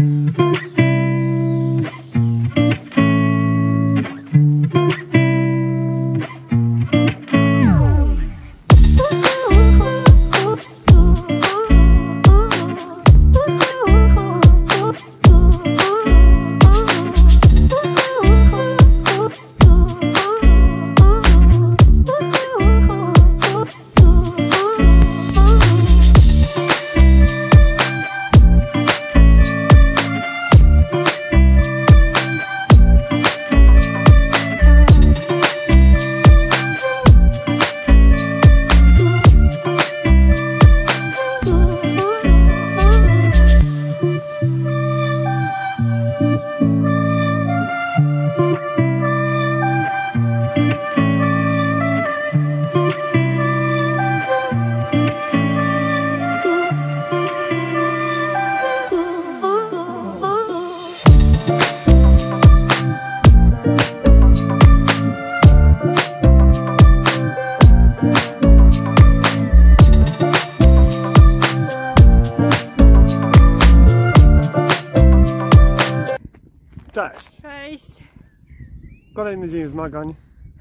Cześć! Cześć! Kolejny dzień zmagań.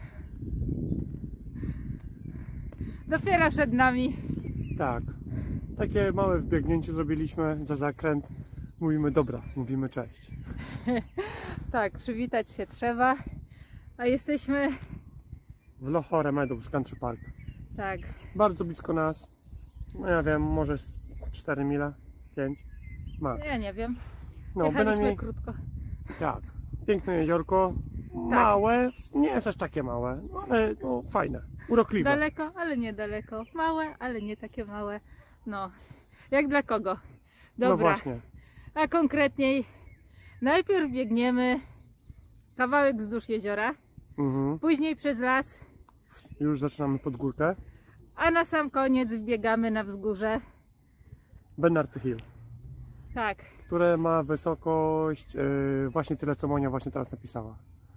Dopiero przed nami. Tak. Takie małe wbiegnięcie zrobiliśmy za zakręt. Mówimy dobra, mówimy cześć. Tak, przywitać się trzeba. A jesteśmy... W Lochore Meadows Country Park. Tak. Bardzo blisko nas. No ja wiem, może 4 mile, 5 max. Ja nie wiem. No, Jechaliśmy bynajmniej krótko. tak. Piękne jeziorko. Małe, nie jest aż takie małe, no, ale no, fajne, urokliwe. Daleko, ale niedaleko. Małe, ale nie takie małe. No, jak dla kogo? Dobra. No właśnie. A konkretniej, najpierw biegniemy kawałek wzdłuż jeziora, później przez las, Już zaczynamy pod górkę. a na sam koniec wbiegamy na wzgórze. Bernardy Hill, Tak. które ma wysokość właśnie tyle, co Monia właśnie teraz napisała.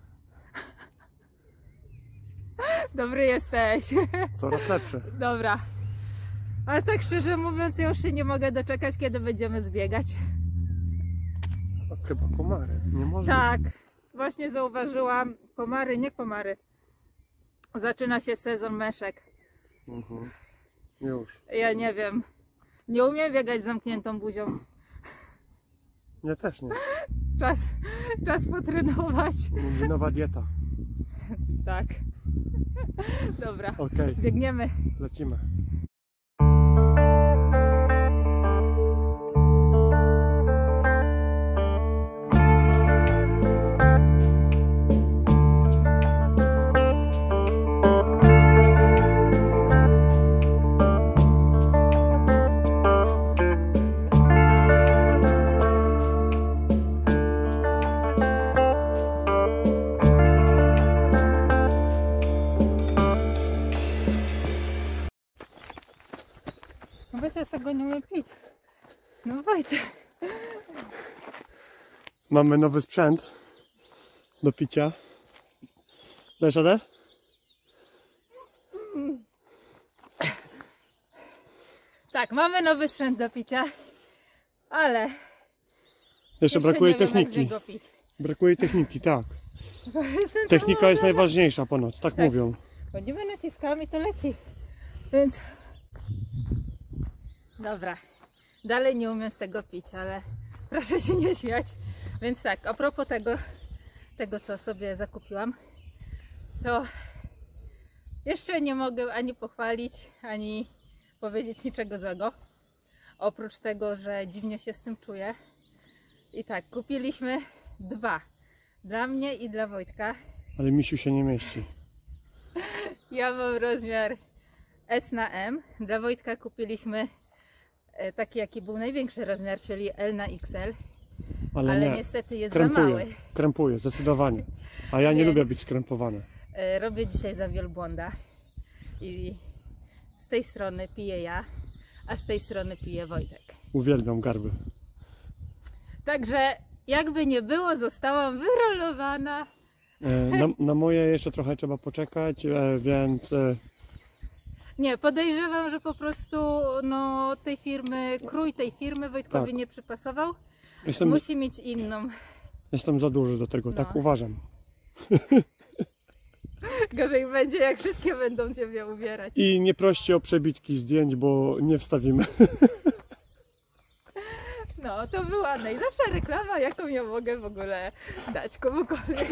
Dobry jesteś. Coraz lepszy. Dobra. Ale tak szczerze mówiąc, ja już się nie mogę doczekać, kiedy będziemy zbiegać. Chyba komary, nie może. Tak, właśnie zauważyłam. Komary, nie komary. Zaczyna się sezon meszek. Już. Ja nie wiem. Nie umiem biegać z zamkniętą buzią. Ja też nie. Czas potrenować. Nowa dieta. Tak. Dobra. Okej. Biegniemy. Lecimy. No weź, ja sobie go nie umiem pić. No Wojtek. Mamy nowy sprzęt do picia. Dasz radę? Tak, mamy nowy sprzęt do picia, ale Jeszcze brakuje nie wiem, jak z techniki. niego pić. Brakuje techniki, tak. Technika jest najważniejsza ponoć, tak mówią. Chodzimy naciskami, to leci. Więc... Dobra. Dalej nie umiem z tego pić, ale proszę się nie śmiać. Więc tak, a propos tego co sobie zakupiłam, to jeszcze nie mogę ani pochwalić, ani powiedzieć niczego złego. Oprócz tego, że dziwnie się z tym czuję. I tak, kupiliśmy 2. Dla mnie i dla Wojtka. Ale misiu się nie mieści. Ja mam rozmiar S na M. Dla Wojtka kupiliśmy taki, jaki był największy rozmiar, czyli L na XL. Ale nie. niestety jest za mały. Krępuje, zdecydowanie. A ja nie Więc lubię być skrępowany. Robię dzisiaj za wielbłąda. I z tej strony piję ja, a z tej strony pije Wojtek. Uwielbiam garby. Także jakby nie było, zostałam wyrolowana. Na moje jeszcze trochę trzeba poczekać, więc... Nie, podejrzewam, że po prostu no, krój tej firmy Wojtkowi Tak. nie przypasował. musi mieć inną. Jestem za duży do tego, No. tak uważam. Gorzej będzie, jak wszystkie będą ciebie ubierać. I nie proście o przebitki zdjęć, bo nie wstawimy. No, to była najlepsza reklama, jaką ja mogę w ogóle dać komukolwiek.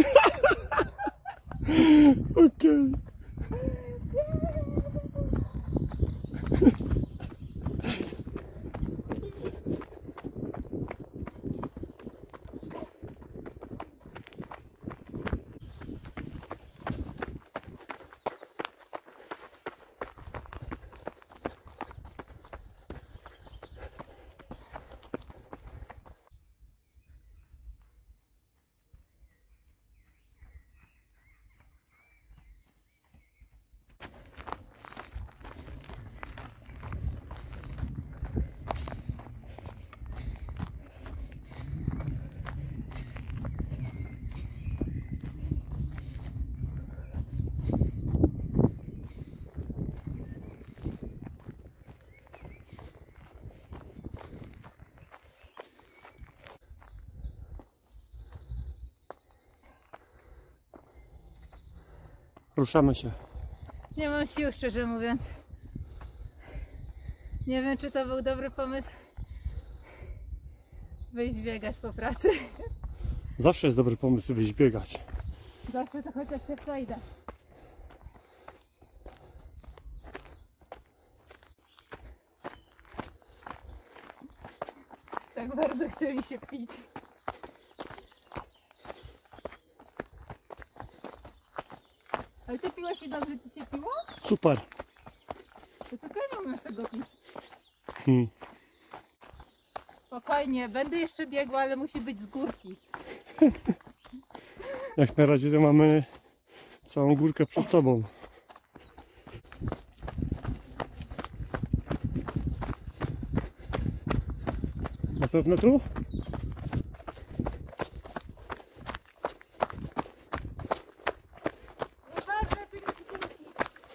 Okej. Ruszamy się. Nie mam sił, szczerze mówiąc. Nie wiem, czy to był dobry pomysł. Wyjść biegać po pracy. Zawsze jest dobry pomysł wyjść biegać. Zawsze to chociaż się przejdę. Tak bardzo chce mi się pić. Ale ty piłaś i dobrze ci się piło? Super. To tylko ja nie umiem z tego pić. Hmm. Spokojnie, będę jeszcze biegła, ale musi być z górki. Jak na razie to mamy całą górkę przed sobą. Na pewno tu? Nieważne, tu nie z górki.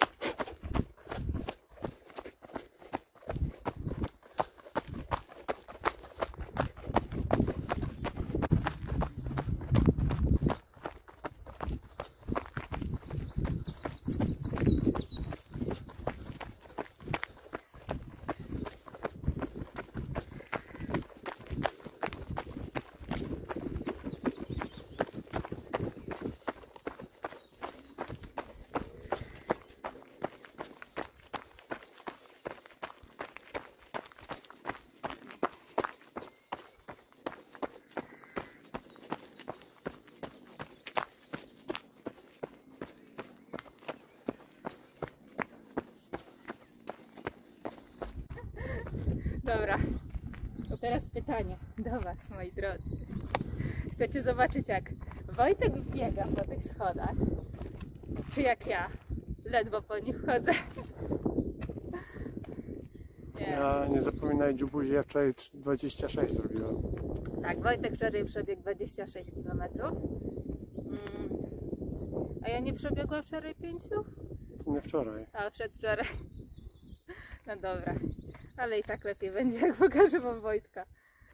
Dobra, to teraz pytanie do Was, moi drodzy. Chcecie zobaczyć, jak Wojtek biega po tych schodach, czy jak ja ledwo po nich chodzę? Nie. Nie zapominaj, dziubuzi, ja wczoraj 26 zrobiłem. Tak, Wojtek wczoraj przebiegł 26 km. A ja nie przebiegłam wczoraj 5? To nie wczoraj. A przedwczoraj. No dobra, ale i tak lepiej będzie, jak pokażę Wam Wojtka.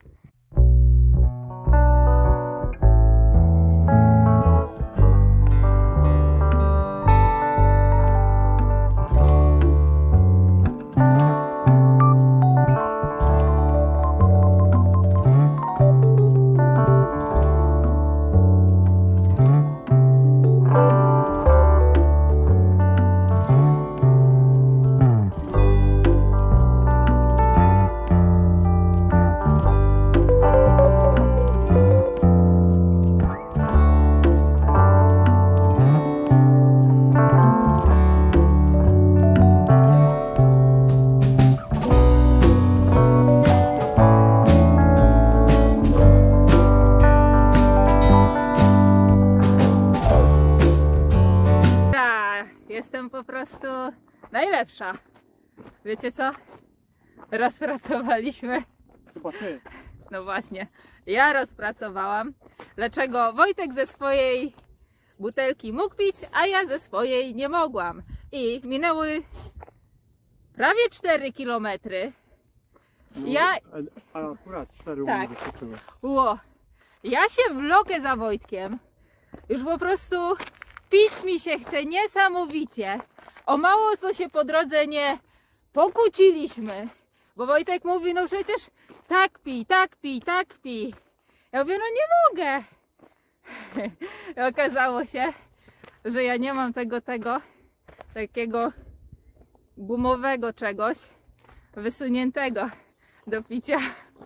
Jestem po prostu najlepsza. Wiecie co? Rozpracowaliśmy. Chyba ty. No właśnie, ja rozpracowałam. Dlaczego Wojtek ze swojej butelki mógł pić, a ja ze swojej nie mogłam. I minęły prawie 4 km. A akurat 4 Tak. wystarczyły. Ja się vlogę za Wojtkiem. Już po prostu pić mi się chce niesamowicie. O mało co się po drodze nie pokłóciliśmy. Bo Wojtek mówi, no przecież tak pij, tak pij, tak pij. Ja mówię, no nie mogę. I okazało się, że ja nie mam tego takiego gumowego czegoś wysuniętego do picia.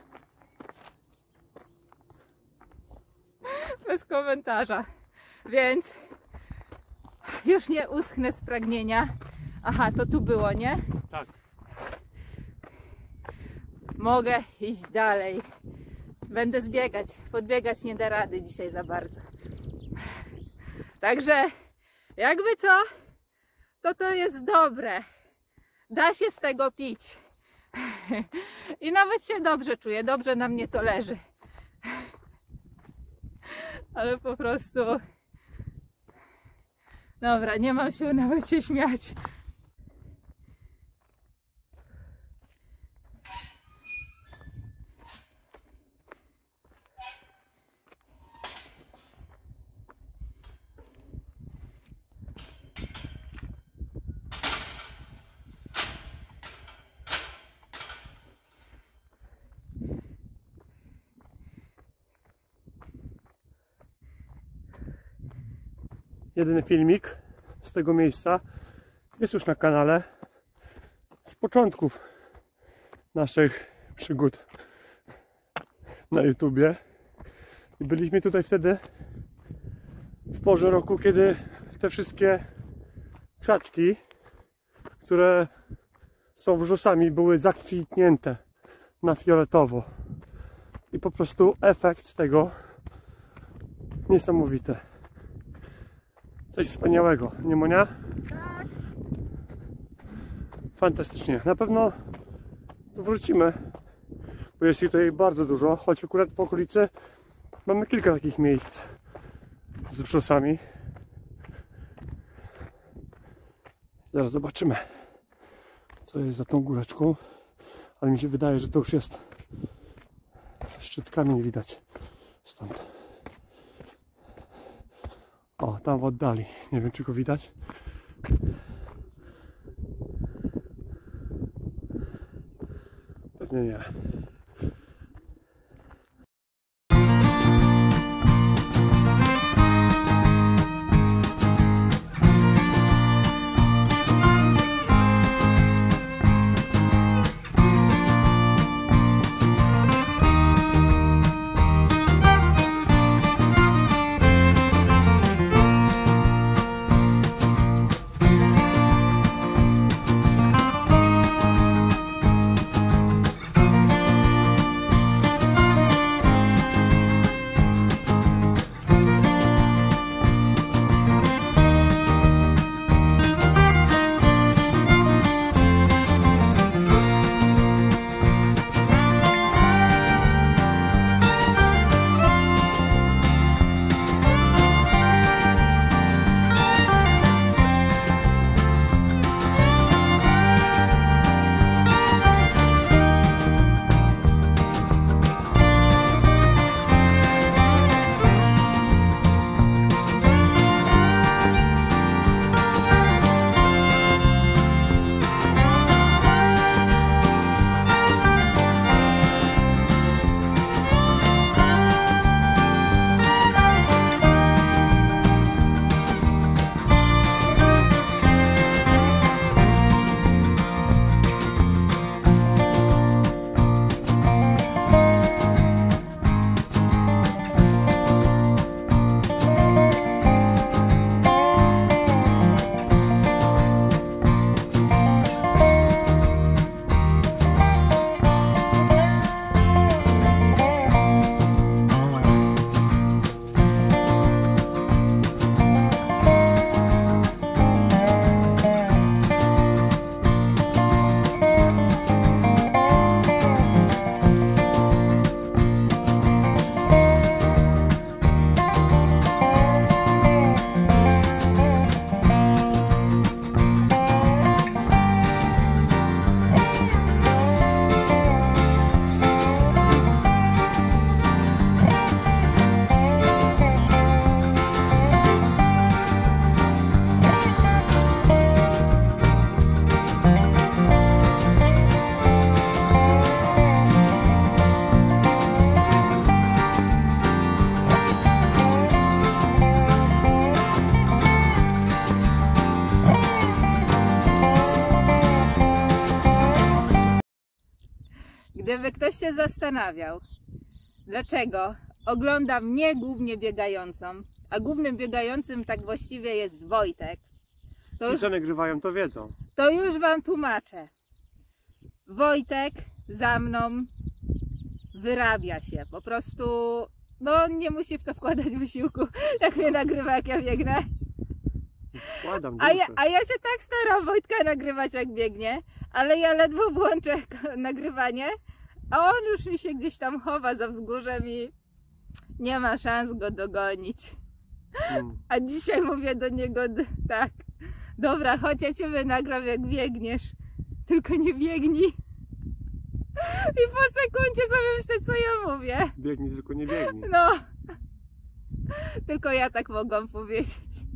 Bez komentarza. Więc już nie uschnę z pragnienia. Aha, to tu było, nie? Tak. Mogę iść dalej. Będę zbiegać. Podbiegać nie da rady dzisiaj za bardzo. Także jakby co, to jest dobre. Da się z tego pić. I nawet się dobrze czuję. Dobrze na mnie to leży. Ale po prostu... Dobra, nie mam siły nawet się śmiać. Jedyny filmik z tego miejsca jest już na kanale z początków naszych przygód na YouTubie. I byliśmy tutaj wtedy w porze roku, kiedy te wszystkie krzaczki, które są wrzosami, były zakwitnięte na fioletowo. I po prostu efekt tego niesamowity. Coś wspaniałego, nie Monia? Tak. Fantastycznie. Na pewno tu wrócimy, bo jest ich tutaj bardzo dużo, choć akurat w okolicy mamy kilka takich miejsc z wrzosami. Zaraz zobaczymy, co jest za tą góreczką, ale mi się wydaje, że to już jest szczyt kamień widać stąd. O, tam w oddali. Nie wiem, czy go widać. Pewnie nie. się zastanawiał, dlaczego ogląda mnie głównie biegającą, a głównym biegającym tak właściwie jest Wojtek, Ci, co nagrywają, to wiedzą. to już Wam tłumaczę. Wojtek za mną wyrabia się, po prostu no nie musi w to wkładać wysiłku, jak mnie nagrywa, jak ja biegnę. Wkładam A ja się tak staram Wojtka nagrywać, jak biegnie, ale ja ledwo włączę nagrywanie, a on już mi się gdzieś tam chowa za wzgórzem i nie ma szans go dogonić. A dzisiaj mówię do niego tak, dobra, chodź, ja Ciebie nagram, jak biegniesz, tylko nie biegnij. I po sekundzie sobie myślę, co ja mówię. Biegnij, tylko nie biegnij. No, tylko ja tak mogłam powiedzieć.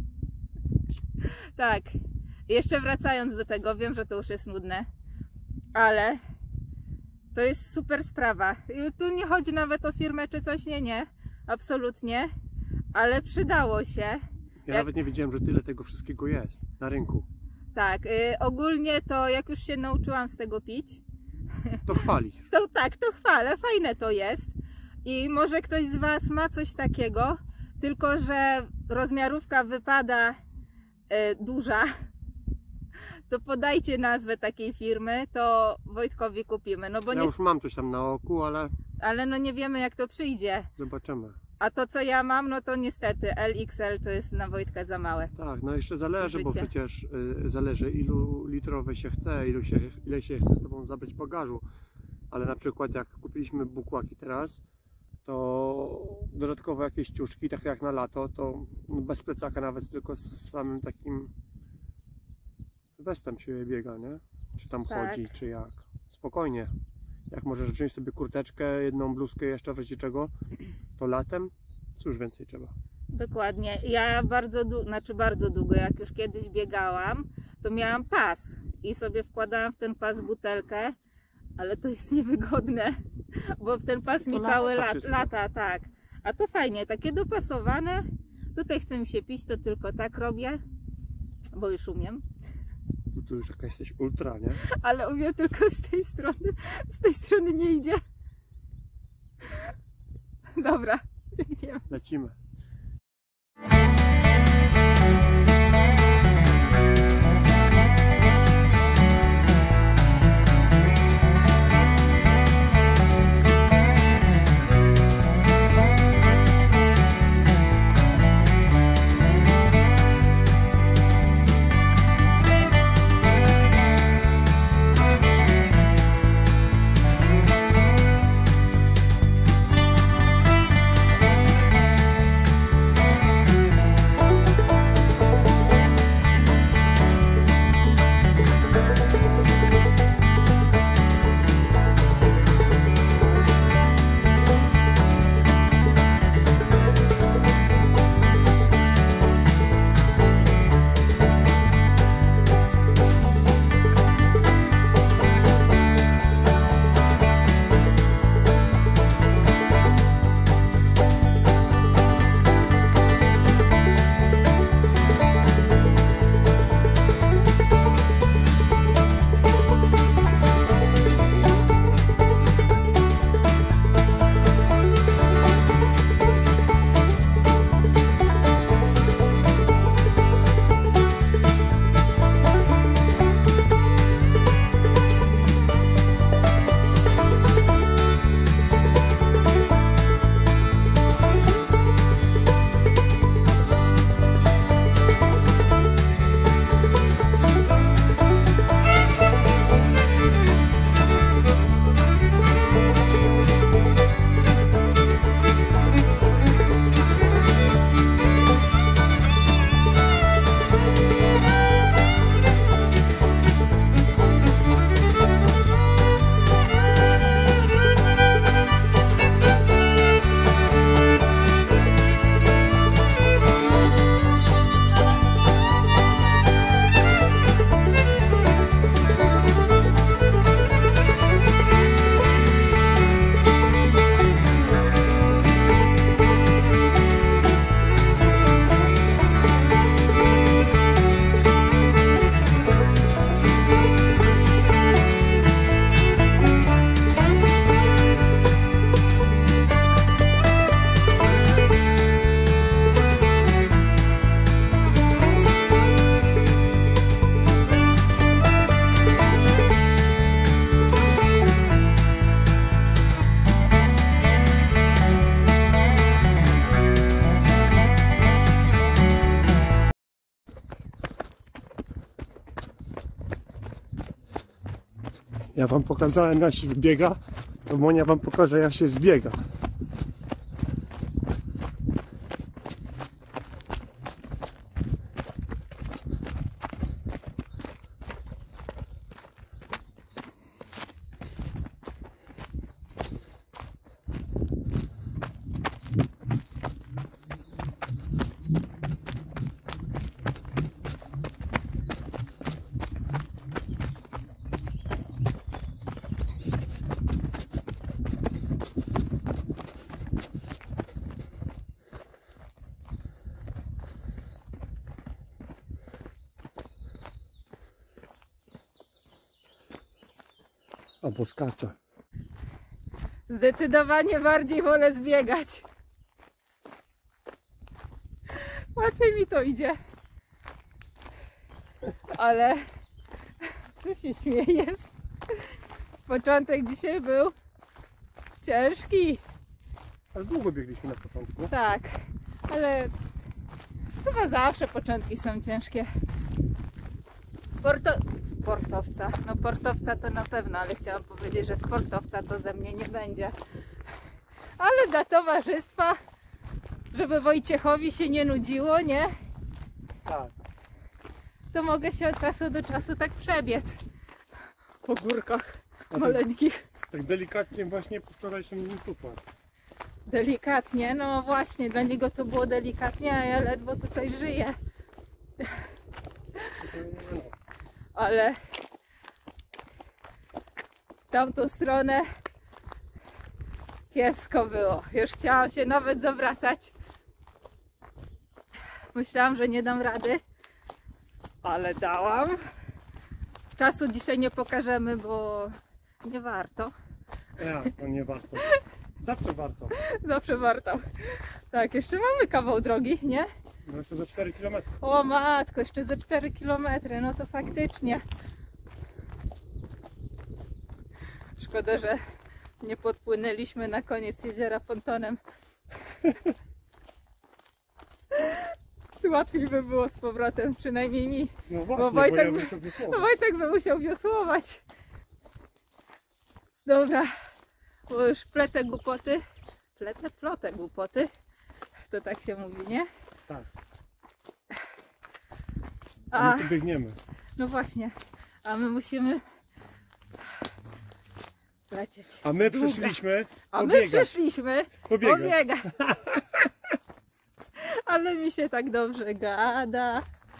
Tak, jeszcze wracając do tego, wiem, że to już jest nudne, ale to jest super sprawa. I tu nie chodzi nawet o firmę czy coś, nie, absolutnie, ale przydało się. Ja nawet nie wiedziałem, że tyle tego wszystkiego jest na rynku. Tak, ogólnie to jak już się nauczyłam z tego pić, To chwalisz. to tak, to chwalę, fajne to jest. I może ktoś z Was ma coś takiego, tylko że rozmiarówka wypada duża, to podajcie nazwę takiej firmy, to Wojtkowi kupimy. No bo Ja już mam coś tam na oku, ale no nie wiemy, jak to przyjdzie. zobaczymy. A to, co ja mam, no to niestety LXL to jest na Wojtka za małe. Tak, no jeszcze zależy, bo Życie. przecież zależy, ilu litrowe się chce, ile się chce z Tobą zabrać bagażu. Ale na przykład jak kupiliśmy bukłaki teraz, to dodatkowo jakieś ciuszki, tak jak na lato, to bez plecaka nawet, tylko z samym takim westem się biega, nie? Czy tam Tak. chodzi, czy jak. Spokojnie. Jak możesz wziąć sobie kurteczkę, jedną bluzkę jeszcze w razie czego, to latem cóż więcej trzeba. Dokładnie. Ja bardzo długo, jak już kiedyś biegałam, to miałam pas i sobie wkładałam w ten pas butelkę, ale to jest niewygodne, bo ten pas mi całe lata, tak. A to fajnie, takie dopasowane. Tutaj chce mi się pić, to tylko tak robię, bo już umiem. No tu już jakaś jesteś ultra, nie? Ale umiem tylko z tej strony nie idzie. Dobra, biegniemy. Lecimy. Ja wam pokazałem, jak się biega, to Monia wam pokaże, jak się zbiega. Albo skacze. Zdecydowanie bardziej wolę zbiegać. Łatwiej mi to idzie. Ale co się śmiejesz? Początek dzisiaj był ciężki. Ale długo biegliśmy na początku. Tak, ale chyba zawsze początki są ciężkie. Sportowca, no portowca to na pewno, ale chciałam powiedzieć, że sportowca to ze mnie nie będzie. Ale dla towarzystwa, żeby Wojciechowi się nie nudziło, nie? Tak. To mogę się od czasu do czasu tak przebiec po górkach tak- maleńkich. Tak delikatnie właśnie po wczorajszym upadł. Delikatnie, no właśnie, dla niego to było delikatnie, a ja ledwo tutaj żyję. Ale w tamtą stronę kiepsko było. Już chciałam się nawet zawracać. Myślałam, że nie dam rady, ale dałam. Czasu dzisiaj nie pokażemy, bo nie warto. Ja, to nie warto. Zawsze warto. Zawsze warto. Tak, jeszcze mamy kawał drogi, nie? No jeszcze za 4 km. O matko, jeszcze ze 4 km, no to faktycznie. Szkoda, że nie podpłynęliśmy na koniec jeziora pontonem. Łatwiej by było z powrotem, przynajmniej mi. No właśnie, Wojtek, ja bym się wysłował. Wojtek by musiał wiosłować. Dobra, bo już plotę głupoty. Plotę głupoty. To tak się mówi, nie? Tak. A, My tu biegniemy. no właśnie, a my musimy lecieć. A my Długo. przyszliśmy A my pobiegać. przyszliśmy Pobiegać. pobiegać. Ale mi się tak dobrze gada.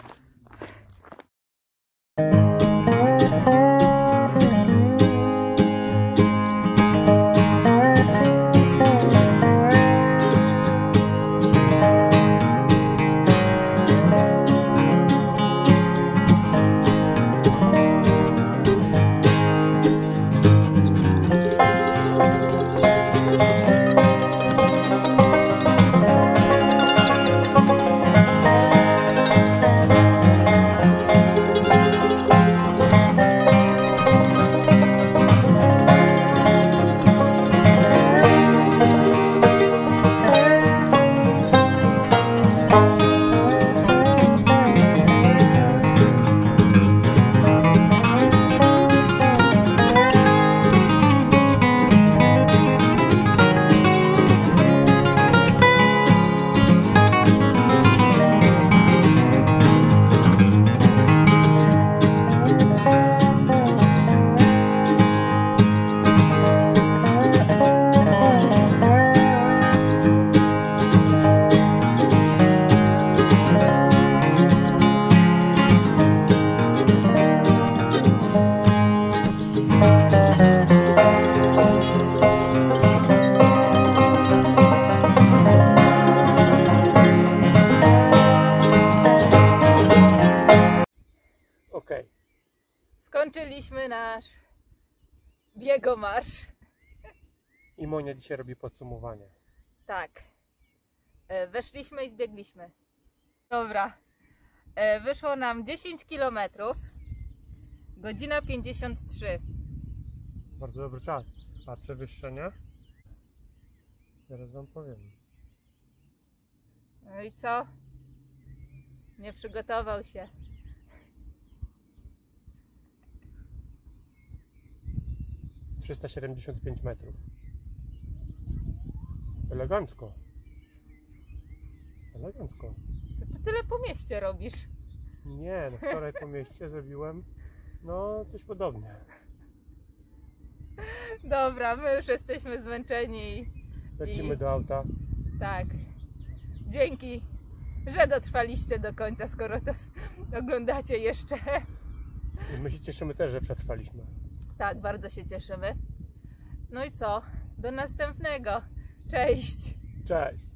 Skończyliśmy nasz biegomarsz. I Monia dzisiaj robi podsumowanie. Tak. Weszliśmy i zbiegliśmy. Dobra. Wyszło nam 10 km. Godzina 53. Bardzo dobry czas. A przewyższenie? Zaraz wam powiem. No i co? Nie przygotował się. 375 metrów. Elegancko. Elegancko. Ty tyle po mieście robisz. Nie, no wczoraj po mieście zrobiłem no coś podobnie. Dobra, my już jesteśmy zmęczeni. Lecimy do auta. Tak. Dzięki, że dotrwaliście do końca, skoro to oglądacie jeszcze. I my się cieszymy też, że przetrwaliśmy. Tak, bardzo się cieszymy. No i co? Do następnego. Cześć! Cześć!